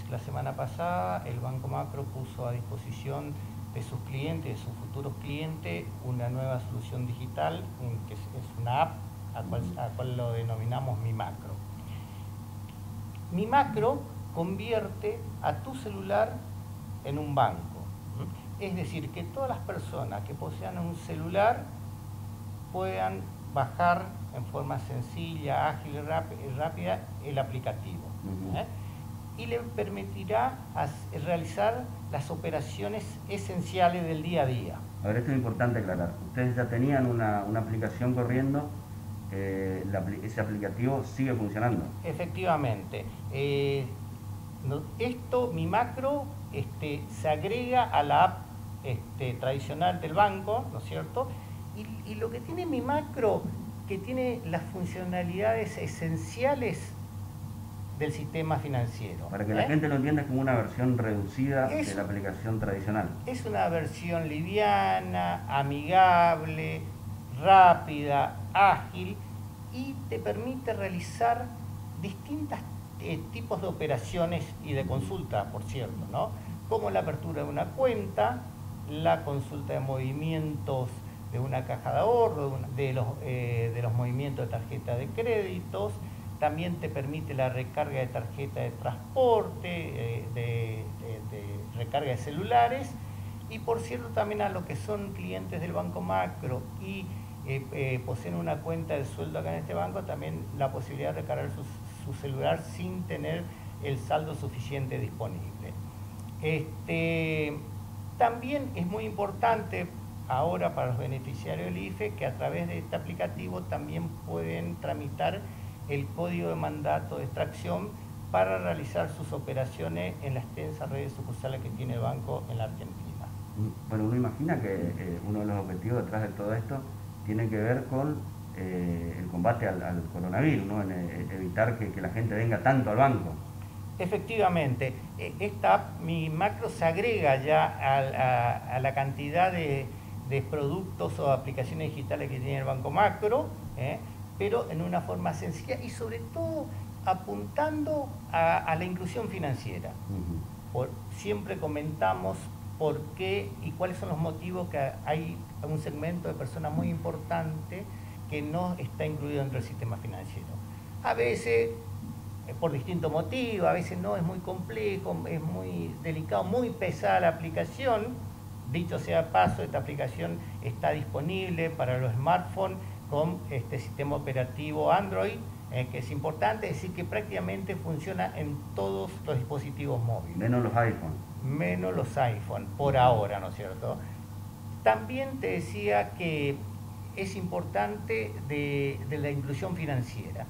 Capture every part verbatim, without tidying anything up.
la semana pasada, el Banco Macro puso a disposición de sus clientes, de sus futuros clientes, una nueva solución digital, que es, es una app, a cual, a cual lo denominamos Mi Macro. Mi Macro convierte a tu celular en un banco. Es decir, que todas las personas que posean un celular puedan bajar en forma sencilla, ágil y rápida el aplicativo. Uh-huh. ¿eh? Y le permitirá realizar las operaciones esenciales del día a día. A ver, esto es importante aclarar. Ustedes ya tenían una, una aplicación corriendo, eh, la, ese aplicativo sigue funcionando. Efectivamente. Eh, no, esto, Mi Macro, este, se agrega a la app este, tradicional del banco, ¿no es cierto? Y, y lo que tiene Mi Macro, que tiene las funcionalidades esenciales del sistema financiero. Para que la ¿eh? gente lo entienda, es como una versión reducida es, de la aplicación tradicional. Es una versión liviana, amigable, rápida, ágil, y te permite realizar distintos eh, tipos de operaciones y de consulta, por cierto, ¿no? Como la apertura de una cuenta, la consulta de movimientos de una caja de ahorro, de, una, de, los, eh, de los movimientos de tarjeta de créditos. También te permite la recarga de tarjeta de transporte, eh, de, de, de recarga de celulares, y por cierto también a los que son clientes del Banco Macro y eh, eh, poseen una cuenta de sueldo acá en este banco, también la posibilidad de recargar su, su celular sin tener el saldo suficiente disponible. Este, también es muy importante ahora para los beneficiarios del I F E que a través de este aplicativo también pueden tramitar el código de mandato de extracción para realizar sus operaciones en la extensa red de sucursales que tiene el banco en la Argentina. Bueno, uno imagina que eh, uno de los objetivos detrás de todo esto tiene que ver con eh, el combate al, al coronavirus, ¿no? En eh, evitar que, que la gente venga tanto al banco. Efectivamente, esta app Mi Macro se agrega ya a, a, a la cantidad de, de productos o aplicaciones digitales que tiene el Banco Macro, ¿eh? pero en una forma sencilla y sobre todo apuntando a, a la inclusión financiera. Uh-huh. Por, siempre comentamos por qué y cuáles son los motivos que hay un segmento de personas muy importante que no está incluido dentro del sistema financiero. A veces, por distintos motivos, a veces no, es muy complejo, es muy delicado, muy pesada la aplicación. Dicho sea de paso, esta aplicación está disponible para los smartphones con este sistema operativo Android, eh, que es importante, es decir, que prácticamente funciona en todos los dispositivos móviles. Menos los iPhones. Menos los iPhones, por ahora, ¿no es cierto? También te decía que es importante de, de la inclusión financiera.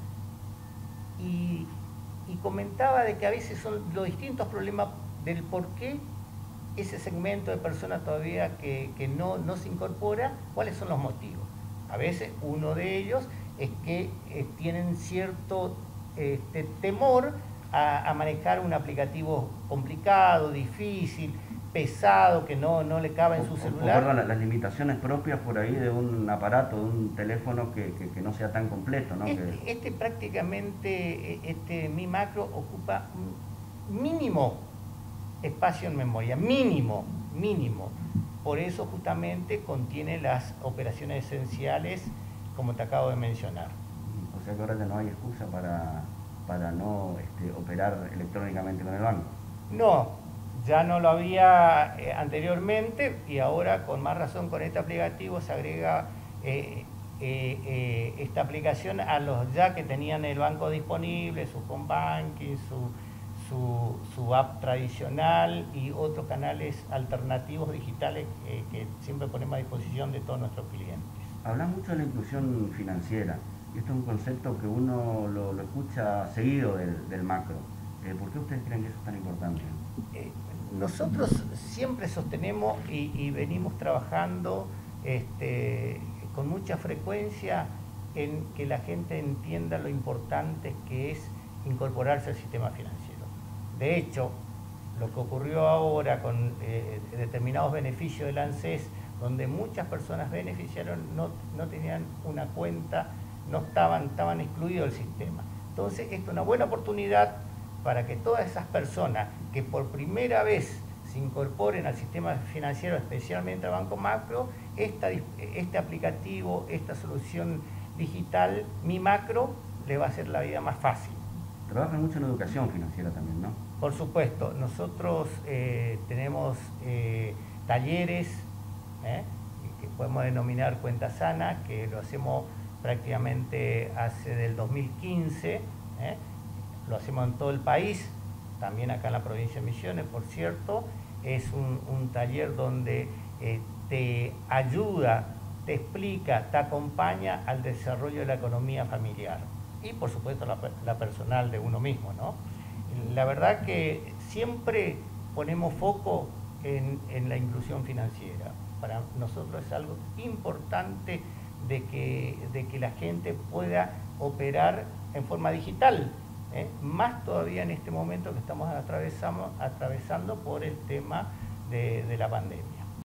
Y, y comentaba de que a veces son los distintos problemas del por qué ese segmento de personas todavía que, que no, no se incorpora, cuáles son los motivos. A veces uno de ellos es que eh, tienen cierto este, temor a, a manejar un aplicativo complicado, difícil, pesado, que no, no le cabe en su o, celular. O, perdón, las limitaciones propias por ahí de un aparato, de un teléfono que, que, que no sea tan completo, ¿no? Este, que... este prácticamente, este Mi Macro ocupa un mínimo espacio en memoria, mínimo, mínimo. Por eso justamente contiene las operaciones esenciales, como te acabo de mencionar. O sea que ahora ya no hay excusa para, para no este, operar electrónicamente con el banco. No, ya no lo había eh, anteriormente y ahora con más razón con este aplicativo se agrega eh, eh, eh, esta aplicación a los ya que tenían el banco disponible, su home banking, su... Su, su app tradicional y otros canales alternativos digitales eh, que siempre ponemos a disposición de todos nuestros clientes. Hablas mucho de la inclusión financiera y esto es un concepto que uno lo, lo escucha seguido del, del macro. Eh, ¿Por qué ustedes creen que eso es tan importante? Eh, nosotros siempre sostenemos y, y venimos trabajando este, con mucha frecuencia en que la gente entienda lo importante que es incorporarse al sistema financiero. De hecho, lo que ocurrió ahora con eh, determinados beneficios del ANSES, donde muchas personas beneficiaron, no, no tenían una cuenta, no estaban, estaban excluidos del sistema. Entonces, esto es una buena oportunidad para que todas esas personas que por primera vez se incorporen al sistema financiero, especialmente al Banco Macro, esta, este aplicativo, esta solución digital, Mi Macro, le va a hacer la vida más fácil. Trabajan mucho en educación financiera también, ¿no? Por supuesto, nosotros eh, tenemos eh, talleres eh, que podemos denominar Cuenta Sana, que lo hacemos prácticamente hace del dos mil quince, eh, lo hacemos en todo el país, también acá en la provincia de Misiones, por cierto. Es un, un taller donde eh, te ayuda, te explica, te acompaña al desarrollo de la economía familiar y por supuesto la, la personal de uno mismo, ¿no? La verdad que siempre ponemos foco en, en la inclusión financiera. Para nosotros es algo importante de que, de que la gente pueda operar en forma digital, ¿eh? Más todavía en este momento que estamos atravesando, atravesando por el tema de, de la pandemia.